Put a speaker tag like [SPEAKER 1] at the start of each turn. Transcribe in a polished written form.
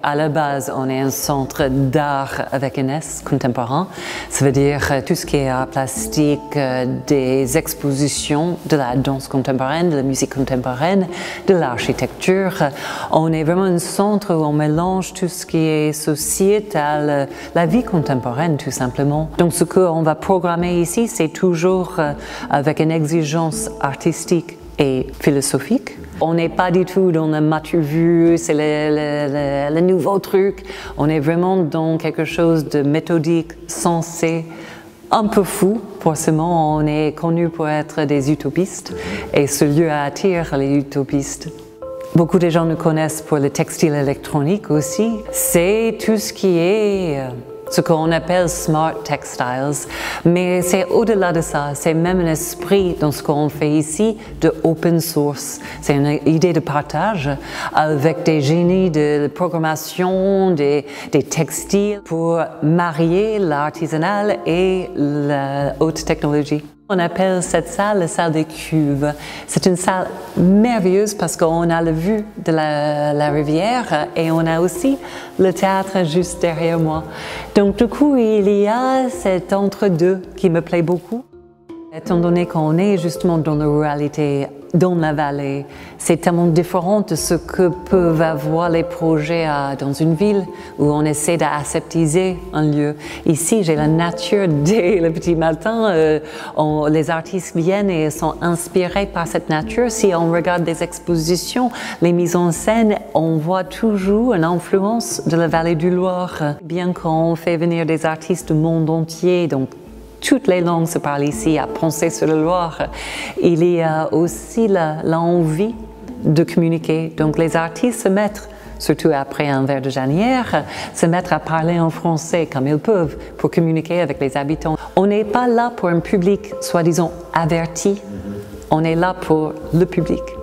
[SPEAKER 1] à la base, on est un centre d'art avec un S contemporain. Ça veut dire tout ce qui est art plastique, des expositions de la danse contemporaine, de la musique contemporaine, de l'architecture. On est vraiment un centre où on mélange tout ce qui est sociétal, la vie contemporaine tout simplement. Donc ce qu'on va programmer ici, c'est toujours avec une exigence artistique et philosophique. On n'est pas du tout dans le matu vu, c'est le nouveau truc. On est vraiment dans quelque chose de méthodique, sensé, un peu fou. Forcément, on est connu pour être des utopistes et ce lieu attire les utopistes. Beaucoup de gens nous connaissent pour le textile électronique aussi. C'est tout ce qui est ce qu'on appelle smart textiles, mais c'est au-delà de ça, c'est même un esprit dans ce qu'on fait ici de open source. C'est une idée de partage avec des génies de programmation, des textiles pour marier l'artisanal et la haute technologie. On appelle cette salle la salle des cuves. C'est une salle merveilleuse parce qu'on a la vue de la rivière et on a aussi le théâtre juste derrière moi. Donc du coup, il y a cet entre-deux qui me plaît beaucoup. Étant donné qu'on est justement dans la ruralité, dans la vallée, c'est tellement différent de ce que peuvent avoir les projets dans une ville où on essaie d'aseptiser un lieu. Ici, j'ai la nature dès le petit matin. Les artistes viennent et sont inspirés par cette nature. Si on regarde des expositions, les mises en scène, on voit toujours une influence de la vallée du Loire. Bien qu'on fait venir des artistes du monde entier, donc toutes les langues se parlent ici à Poncé-sur-le-Loir. Il y a aussi l'envie de communiquer. Donc les artistes se mettent, surtout après un verre de Janière, se mettent à parler en français comme ils peuvent pour communiquer avec les habitants. On n'est pas là pour un public soi-disant averti, on est là pour le public.